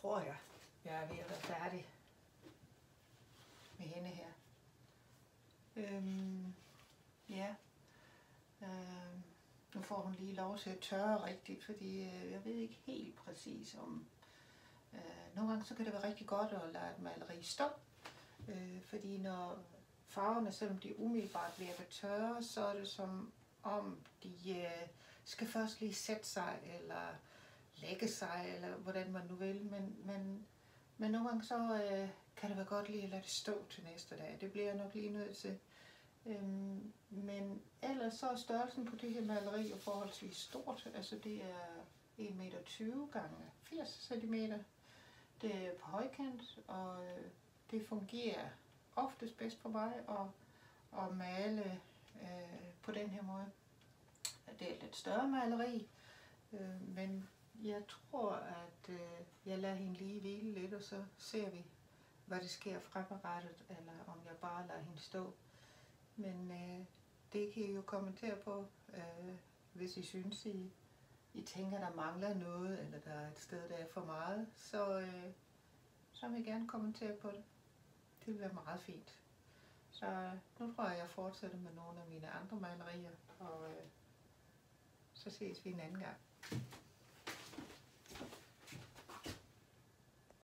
tror jeg er ved at være færdig med hende her. Ja. Nu får hun lige lov til at tørre rigtigt, fordi jeg ved ikke helt præcis om... Nogle gange så kan det være rigtig godt at lade et maleri stå, fordi når farverne, selvom de umiddelbart virker tørre, så er det som om de skal først lige sætte sig, eller lægge sig, eller hvordan man nu vil, men nogle gange så kan det være godt lige at lade det stå til næste dag. Det bliver jeg nok lige nødt til. Men ellers så er størrelsen på det her maleri jo forholdsvis stort. Altså det er 1,20 meter gange 80 cm. Det er på højkant, og det fungerer oftest bedst for mig at male på den her måde. Det er et lidt større maleri, men jeg tror, at jeg lader hende lige hvile lidt, og så ser vi, hvad der sker fremadrettet, eller om jeg bare lader hende stå. Men det kan I jo kommentere på, hvis I synes, I tænker, der mangler noget, eller der er et sted, der er for meget, så vil jeg gerne kommentere på det. Det vil være meget fint. Så nu tror jeg fortsætter med nogle af mine andre malerier, og så ses vi en anden gang.